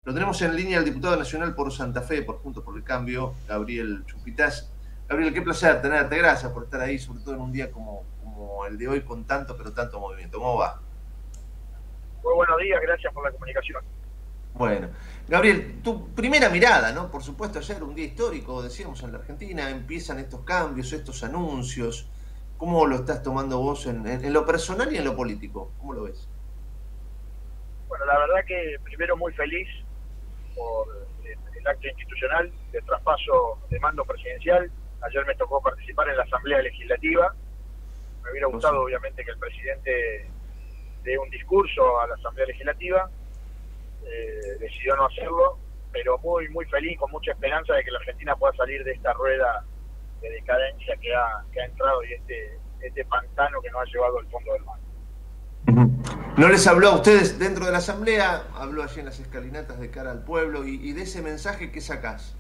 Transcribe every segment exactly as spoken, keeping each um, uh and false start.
Lo tenemos en línea al diputado nacional por Santa Fe, por Juntos por el Cambio, Gabriel Chumpitaz. Gabriel, qué placer tenerte, gracias por estar ahí, sobre todo en un día como, como el de hoy, con tanto, pero tanto movimiento. ¿Cómo va? Muy buenos días, gracias por la comunicación. Bueno, Gabriel, tu primera mirada, ¿no? Por supuesto, ayer un día histórico, decíamos, en la Argentina, empiezan estos cambios, estos anuncios. ¿Cómo lo estás tomando vos en, en, en lo personal y en lo político? ¿Cómo lo ves? Bueno, la verdad que primero muy feliz por el acto institucional de traspaso de mando presidencial. Ayer me tocó participar en la Asamblea Legislativa. Me hubiera Yo sí. gustado, obviamente, que el presidente dé un discurso a la Asamblea Legislativa. Eh, decidió no hacerlo, pero muy, muy feliz, con mucha esperanza de que la Argentina pueda salir de esta rueda de decadencia que ha, que ha entrado y este, este pantano que nos ha llevado al fondo del mar. ¿No les habló a ustedes dentro de la asamblea? Habló allí en las escalinatas de cara al pueblo y, y de ese mensaje, ¿qué sacás?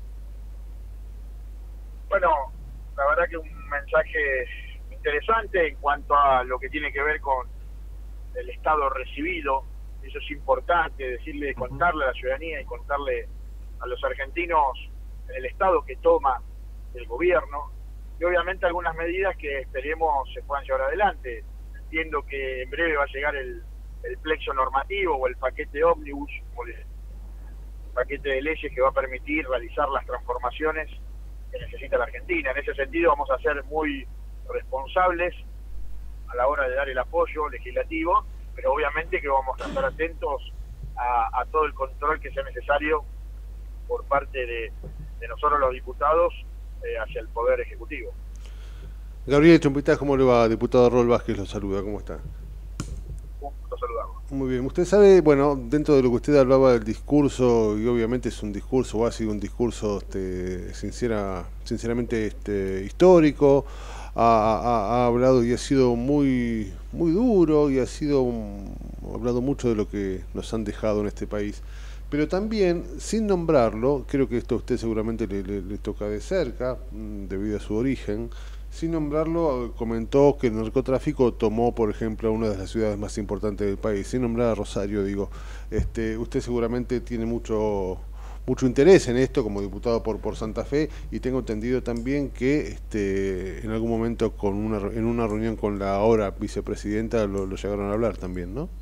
Bueno, la verdad que un mensaje interesante en cuanto a lo que tiene que ver con el Estado recibido. Eso es importante, decirle, Uh -huh. contarle a la ciudadanía y contarle a los argentinos el Estado que toma el gobierno y obviamente algunas medidas que esperemos se puedan llevar adelante. Entiendo que en breve va a llegar el, el plexo normativo o el paquete ómnibus, o el paquete de leyes que va a permitir realizar las transformaciones que necesita la Argentina. En ese sentido vamos a ser muy responsables a la hora de dar el apoyo legislativo, pero obviamente que vamos a estar atentos a, a todo el control que sea necesario por parte de, de nosotros los diputados eh, hacia el Poder Ejecutivo. Gabriel Chumpitaz, ¿cómo le va? Diputado Rol Vázquez lo saluda, ¿cómo está? Un gusto saludarlo. Muy bien, usted sabe, bueno, dentro de lo que usted hablaba del discurso, y obviamente es un discurso, o ha sido un discurso este, sincera, sinceramente este, histórico, ha, ha, ha hablado y ha sido muy, muy duro y ha sido um, ha hablado mucho de lo que nos han dejado en este país. Pero también, sin nombrarlo, creo que esto a usted seguramente le, le, le toca de cerca, debido a su origen. Sin nombrarlo, comentó que el narcotráfico tomó, por ejemplo, una de las ciudades más importantes del país. Sin nombrar a Rosario, digo, este, usted seguramente tiene mucho mucho interés en esto como diputado por por Santa Fe y tengo entendido también que este, en algún momento con una, en una reunión con la ahora vicepresidenta lo, lo llegaron a hablar también, ¿no?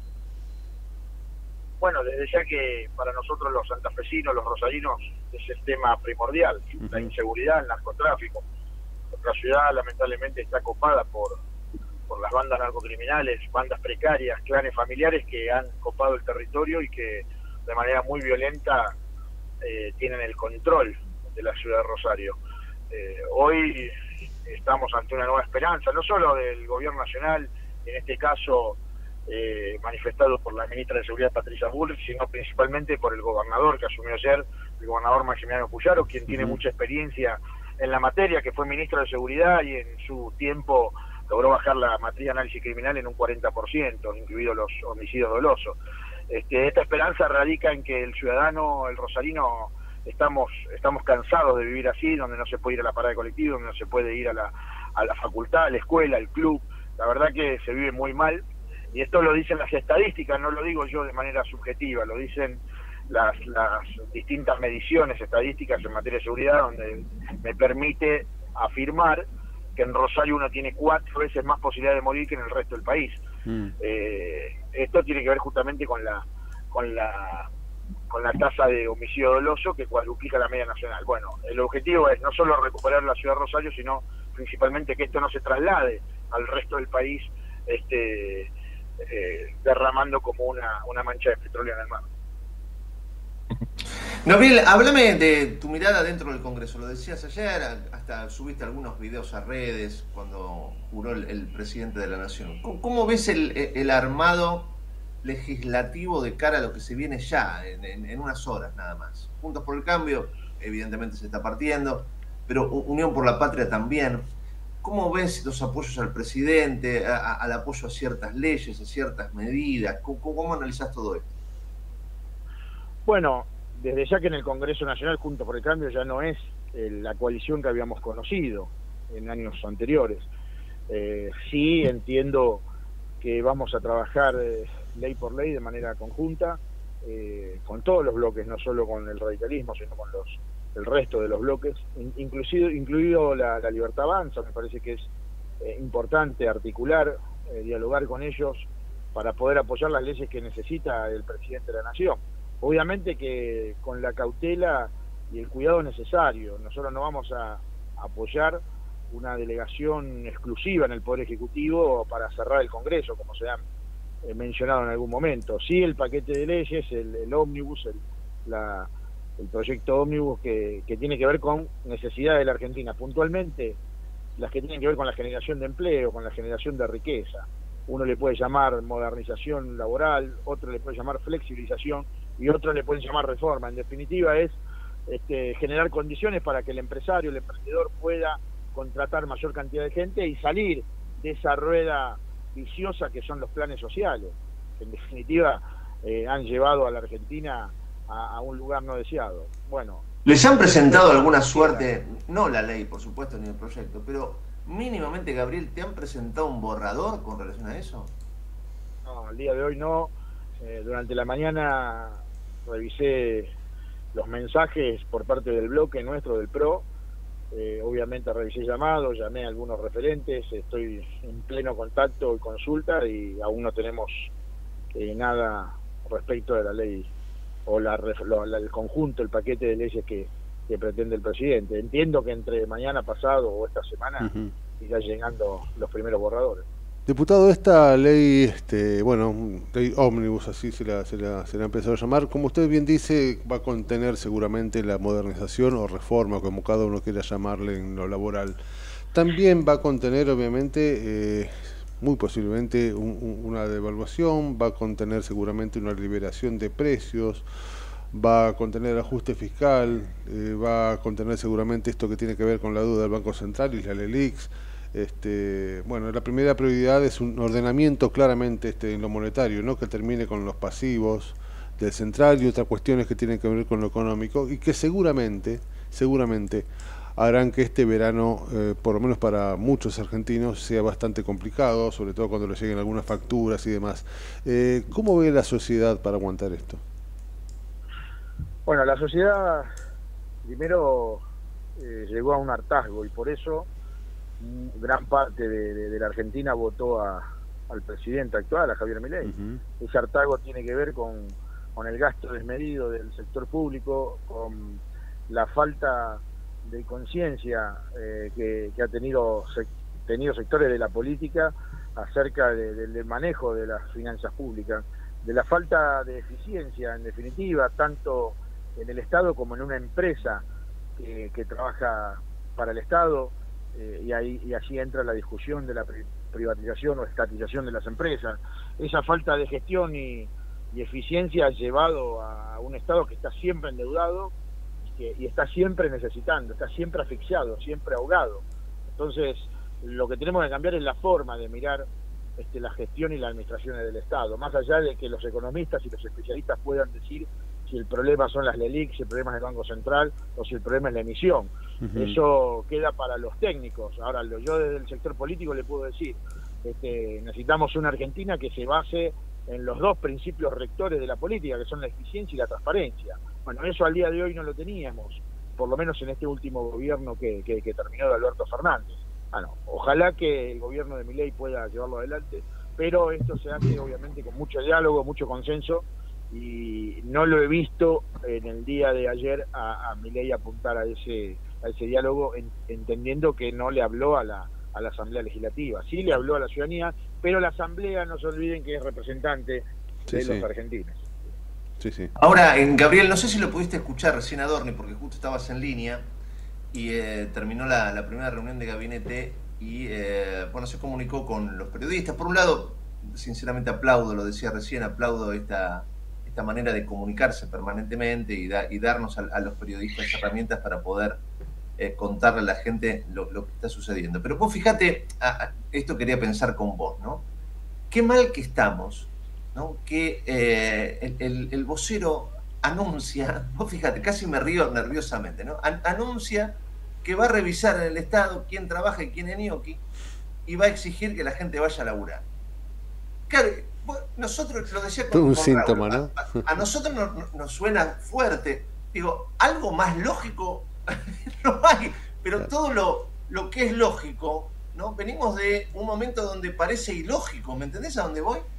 Bueno, desde ya que para nosotros los santafesinos, los rosarinos, es el tema primordial, uh-huh. La inseguridad, el narcotráfico. Nuestra ciudad lamentablemente está copada por, por las bandas narcocriminales, bandas precarias, clanes familiares que han copado el territorio y que de manera muy violenta eh, tienen el control de la ciudad de Rosario. Eh, hoy estamos ante una nueva esperanza, no solo del gobierno nacional, en este caso eh, manifestado por la ministra de Seguridad Patricia Bullrich, sino principalmente por el gobernador que asumió ayer, el gobernador Maximiliano Puyaro, quien uh-huh. tiene mucha experiencia en la materia, que fue ministro de Seguridad y en su tiempo logró bajar la matriz de análisis criminal en un cuarenta por ciento, incluidos los homicidios dolosos. Este, esta esperanza radica en que el ciudadano, el rosarino, estamos estamos cansados de vivir así, donde no se puede ir a la parada de colectivo, donde no se puede ir a la, a la facultad, a la escuela, al club. La verdad que se vive muy mal, y esto lo dicen las estadísticas, no lo digo yo de manera subjetiva, lo dicen Las, las distintas mediciones estadísticas en materia de seguridad, donde me permite afirmar que en Rosario uno tiene cuatro veces más posibilidad de morir que en el resto del país. Mm. Eh, esto tiene que ver justamente con la con la con la tasa de homicidio doloso que cuadruplica la media nacional. Bueno, el objetivo es no solo recuperar la ciudad de Rosario, sino principalmente que esto no se traslade al resto del país, este eh, derramando como una, una mancha de petróleo en el mar. Gabriel, háblame de tu mirada dentro del Congreso. Lo decías ayer, hasta subiste algunos videos a redes cuando juró el, el presidente de la Nación. ¿Cómo, cómo ves el, el armado legislativo de cara a lo que se viene ya, en, en, en unas horas nada más? Juntos por el Cambio, evidentemente se está partiendo, pero Unión por la Patria también. ¿Cómo ves los apoyos al presidente, a, a, al apoyo a ciertas leyes, a ciertas medidas? ¿Cómo, cómo analizás todo esto? Bueno, desde ya que en el Congreso Nacional Juntos por el Cambio ya no es eh, la coalición que habíamos conocido en años anteriores. Eh, sí entiendo que vamos a trabajar eh, ley por ley de manera conjunta, eh, con todos los bloques, no solo con el radicalismo, sino con los el resto de los bloques, inclusive, incluido la, la Libertad Avanza. Me parece que es eh, importante articular, eh, dialogar con ellos para poder apoyar las leyes que necesita el presidente de la Nación. Obviamente que con la cautela y el cuidado necesario. Nosotros no vamos a apoyar una delegación exclusiva en el Poder Ejecutivo para cerrar el Congreso, como se ha eh, mencionado en algún momento. Sí, el paquete de leyes, el, el ómnibus, el, la, el proyecto ómnibus que, que tiene que ver con necesidades de la Argentina, puntualmente las que tienen que ver con la generación de empleo, con la generación de riqueza. Uno le puede llamar modernización laboral, otro le puede llamar flexibilización y otro le pueden llamar reforma. En definitiva es este, generar condiciones para que el empresario, el emprendedor pueda contratar mayor cantidad de gente y salir de esa rueda viciosa que son los planes sociales, que en definitiva eh, han llevado a la Argentina a, a un lugar no deseado. Bueno, ¿les han presentado alguna suerte, no la ley por supuesto ni el proyecto, pero mínimamente, Gabriel, te han presentado un borrador con relación a eso? No, al día de hoy no. Eh, durante la mañana revisé los mensajes por parte del bloque nuestro, del P R O. Eh, obviamente revisé llamados, llamé a algunos referentes, estoy en pleno contacto y consulta y aún no tenemos eh, nada respecto de la ley o la, la, el conjunto, el paquete de leyes que, que pretende el presidente. Entiendo que entre mañana pasado o esta semana uh-huh. irá llegando los primeros borradores. Diputado, esta ley, este, bueno, ley ómnibus, así se la, se, la, se la ha empezado a llamar, como usted bien dice, va a contener seguramente la modernización o reforma, como cada uno quiera llamarle en lo laboral. También va a contener, obviamente, eh, muy posiblemente un, un, una devaluación, va a contener seguramente una liberación de precios, va a contener ajuste fiscal, eh, va a contener seguramente esto que tiene que ver con la deuda del Banco Central y la LELIX. Este, bueno, la primera prioridad es un ordenamiento claramente este, en lo monetario, ¿no? Que termine con los pasivos del central y otras cuestiones que tienen que ver con lo económico y que seguramente, seguramente harán que este verano, eh, por lo menos para muchos argentinos, sea bastante complicado, sobre todo cuando les lleguen algunas facturas y demás. Eh, ¿Cómo ve la sociedad para aguantar esto? Bueno, la sociedad primero eh, llegó a un hartazgo y por eso gran parte de, de, de la Argentina votó a, al presidente actual, a Javier Milei. Uh-huh. Ese hartazgo tiene que ver con, con el gasto desmedido del sector público, con la falta de conciencia eh, que, que ha tenido, se, tenido sectores de la política acerca de, de, del manejo de las finanzas públicas, de la falta de eficiencia, en definitiva, tanto en el Estado como en una empresa que, que trabaja para el Estado. Eh, y ahí y allí entra la discusión de la pri privatización o estatización de las empresas. Esa falta de gestión y, y eficiencia ha llevado a un Estado que está siempre endeudado y, que, y está siempre necesitando, está siempre asfixiado, siempre ahogado. Entonces, lo que tenemos que cambiar es la forma de mirar este, la gestión y la administración del Estado, más allá de que los economistas y los especialistas puedan decir si el problema son las LELIC, si el problema es el Banco Central o si el problema es la emisión. Uh-huh. Eso queda para los técnicos. Ahora, lo, yo desde el sector político le puedo decir, este, necesitamos una Argentina que se base en los dos principios rectores de la política, que son la eficiencia y la transparencia. Bueno, eso al día de hoy no lo teníamos, por lo menos en este último gobierno que, que, que terminó de Alberto Fernández. Bueno, ojalá que el gobierno de Milei pueda llevarlo adelante, pero esto se hace obviamente con mucho diálogo, mucho consenso, y no lo he visto en el día de ayer a, a Milei apuntar a ese a ese diálogo, en, entendiendo que no le habló a la, a la Asamblea Legislativa, sí le habló a la ciudadanía, pero la Asamblea, no se olviden que es representante sí, de sí. los argentinos. Sí, sí. Ahora, en Gabriel, no sé si lo pudiste escuchar recién a Dorni, porque justo estabas en línea y eh, terminó la, la primera reunión de gabinete y eh, bueno, se comunicó con los periodistas. Por un lado, sinceramente aplaudo, lo decía recién, aplaudo esta esta manera de comunicarse permanentemente y, da, y darnos a, a los periodistas herramientas para poder eh, contarle a la gente lo, lo que está sucediendo. Pero vos fíjate, a, a, esto quería pensar con vos, ¿no? Qué mal que estamos, ¿no? Que eh, el, el, el vocero anuncia, vos fíjate, casi me río nerviosamente, ¿no? An, anuncia que va a revisar en el Estado quién trabaja y quién es ñoqui y va a exigir que la gente vaya a laburar. Claro, nosotros, lo decía Todo con, un con síntoma, Raúl, ¿no? a, a nosotros nos, nos suena fuerte. Digo, algo más lógico no hay, pero todo lo, lo que es lógico, ¿no? Venimos de un momento donde parece ilógico, ¿me entendés a dónde voy?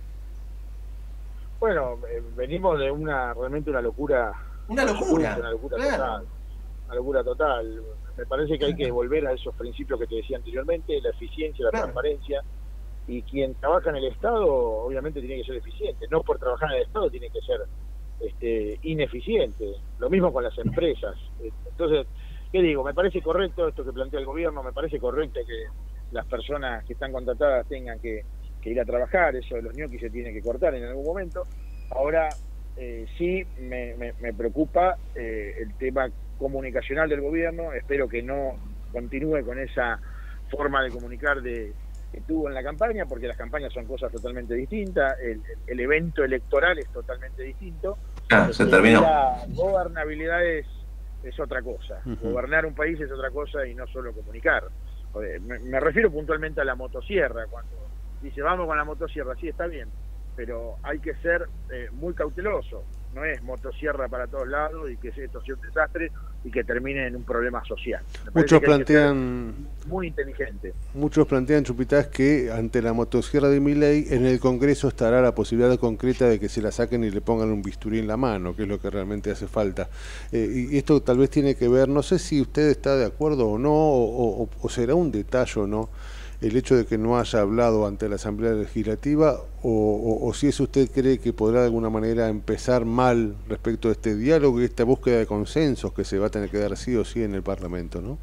Bueno, eh, venimos de una realmente una locura. Una locura, una locura claro. total. Una locura total. Me parece que hay que volver a esos principios que te decía anteriormente, la eficiencia, la claro. transparencia. Y quien trabaja en el Estado, obviamente, tiene que ser eficiente. No por trabajar en el Estado tiene que ser este, ineficiente. Lo mismo con las empresas. Entonces, ¿qué digo? Me parece correcto esto que plantea el gobierno, me parece correcto que las personas que están contratadas tengan que, que ir a trabajar, eso de los ñoquis se tiene que cortar en algún momento. Ahora, eh, sí me, me, me preocupa eh, el tema comunicacional del gobierno, espero que no continúe con esa forma de comunicar de que tuvo en la campaña, porque las campañas son cosas totalmente distintas, el, el evento electoral es totalmente distinto. Ah, se terminó. La gobernabilidad es, es otra cosa, Uh-huh. gobernar un país es otra cosa y no solo comunicar. Me, me refiero puntualmente a la motosierra, cuando dice vamos con la motosierra, sí está bien, pero hay que ser eh, muy cauteloso, no es motosierra para todos lados y que esto sea un desastre y que termine en un problema social. Muchos plantean muy inteligente. Muchos plantean, Chupitaz, que ante la motosierra de Milei en el Congreso estará la posibilidad concreta de que se la saquen y le pongan un bisturí en la mano, que es lo que realmente hace falta. Eh, y esto tal vez tiene que ver, no sé si usted está de acuerdo o no, o, o, o será un detalle o no, el hecho de que no haya hablado ante la Asamblea Legislativa, o, o, o si eso usted cree que podrá de alguna manera empezar mal respecto a este diálogo y esta búsqueda de consensos que se va a tener que dar sí o sí en el Parlamento, ¿no?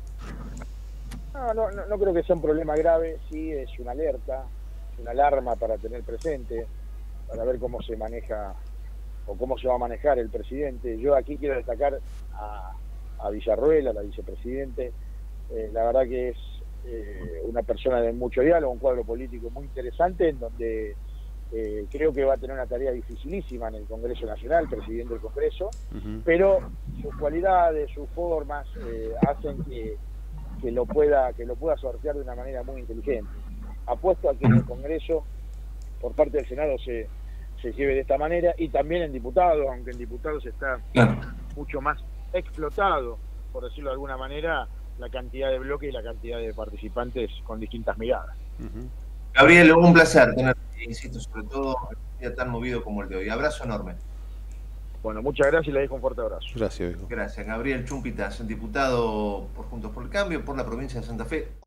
No, no, no, no creo que sea un problema grave, sí es una alerta, es una alarma para tener presente, para ver cómo se maneja o cómo se va a manejar el presidente. Yo aquí quiero destacar a, a Villarruel, a la vicepresidente, eh, la verdad que es eh, una persona de mucho diálogo, un cuadro político muy interesante, en donde eh, creo que va a tener una tarea dificilísima en el Congreso Nacional, presidiendo el Congreso, uh-huh. pero sus cualidades, sus formas eh, hacen que que lo pueda que lo pueda sortear de una manera muy inteligente. Apuesto a que en el Congreso, por parte del Senado, se, se lleve de esta manera, y también en diputados, aunque en diputados está claro. mucho más explotado, por decirlo de alguna manera, la cantidad de bloques y la cantidad de participantes con distintas miradas. Uh-huh. Gabriel, un placer tenerte, insisto, sobre todo en un día tan movido como el de hoy. Abrazo enorme. Bueno, muchas gracias y le dejo un fuerte abrazo. Gracias, hijo. Gracias. Gabriel Chumpitas, diputado por Juntos por el Cambio, por la provincia de Santa Fe.